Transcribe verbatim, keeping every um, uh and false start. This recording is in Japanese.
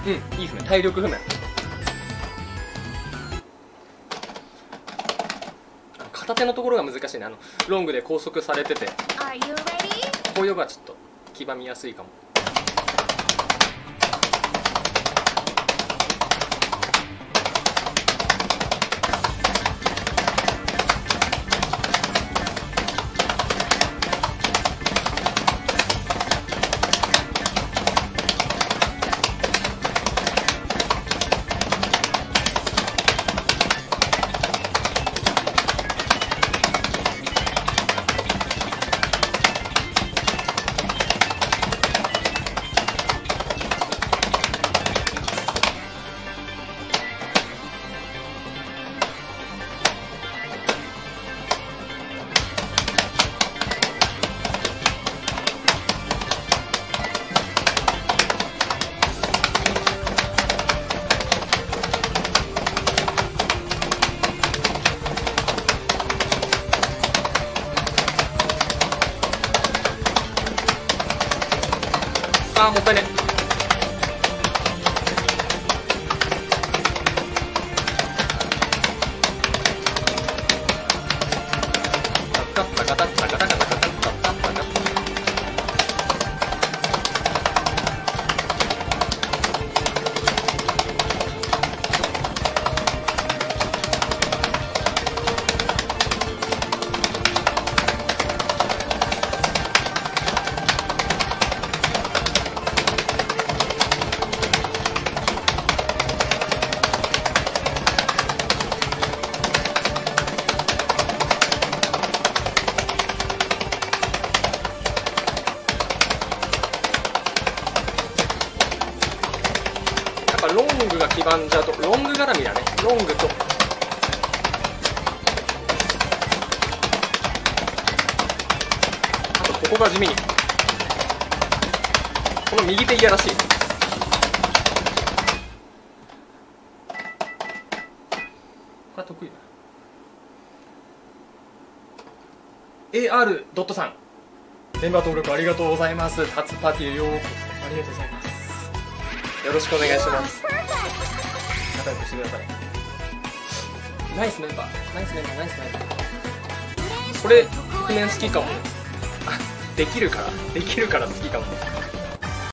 うん、いいですね。体力不明。片手のところが難しいね。あのロングで拘束されてて、こういうのがちょっと黄ばみやすいかも。あー、もったいね。タッタッタカタッタカタカタカタッタッタッタカタロングが黄ばんじゃうと、ロング絡みだね。ロングとあとここが地味に、この右手いやらしい。これは得意だ。 エーアール ドットさん、メンバー登録ありがとうございます。タツパティようこそありがとうございます。よろしくお願いします。仲良くしてください。ナイスメンバー、ナイスメンバー、ナイスメンバー。これ覆面好きかも。あ、できるからできるから好きかも。